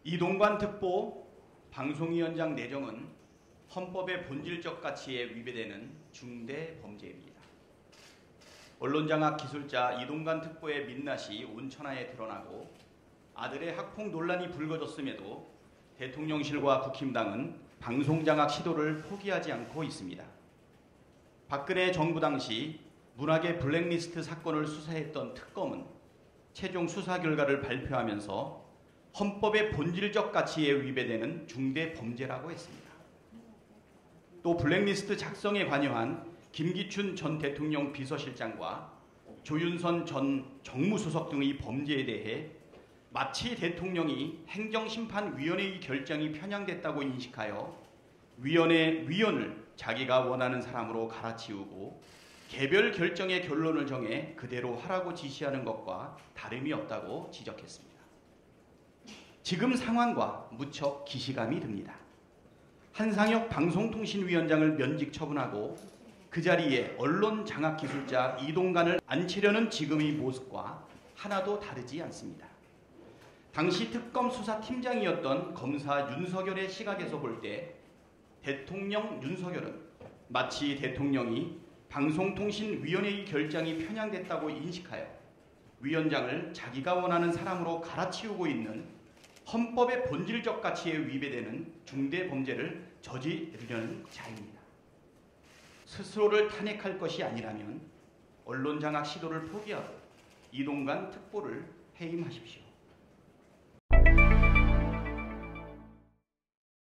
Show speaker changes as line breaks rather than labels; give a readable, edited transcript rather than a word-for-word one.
이동관 특보 방송위원장 내정은 헌법의 본질적 가치에 위배되는 중대 범죄입니다. 언론장악 기술자 이동관 특보의 민낯이 온천하에 드러나고 아들의 학폭 논란이 불거졌음에도 대통령실과 국힘당은 방송장악 시도를 포기하지 않고 있습니다. 박근혜 정부 당시 문학의 블랙리스트 사건을 수사했던 특검은 최종 수사 결과를 발표하면서 헌법의 본질적 가치에 위배되는 중대 범죄라고 했습니다. 또 블랙리스트 작성에 관여한 김기춘 전 대통령 비서실장과 조윤선 전 정무수석 등의 범죄에 대해 마치 대통령이 행정심판위원회의 결정이 편향됐다고 인식하여 위원을 자기가 원하는 사람으로 갈아치우고 개별 결정의 결론을 정해 그대로 하라고 지시하는 것과 다름이 없다고 지적했습니다. 지금 상황과 무척 기시감이 듭니다. 한상혁 방송통신위원장을 면직 처분하고 그 자리에 언론 장악 기술자 이동관을 앉히려는 지금의 모습과 하나도 다르지 않습니다. 당시 특검 수사팀장이었던 검사 윤석열의 시각에서 볼 때 대통령 윤석열은 마치 대통령이 방송통신위원회의 결정이 편향됐다고 인식하여 위원장을 자기가 원하는 사람으로 갈아치우고 있는 헌법의 본질적 가치에 위배되는 중대 범죄를 저지르려는 자입니다. 스스로를 탄핵할 것이 아니라면 언론 장악 시도를 포기하고 이동관 특보를 해임하십시오.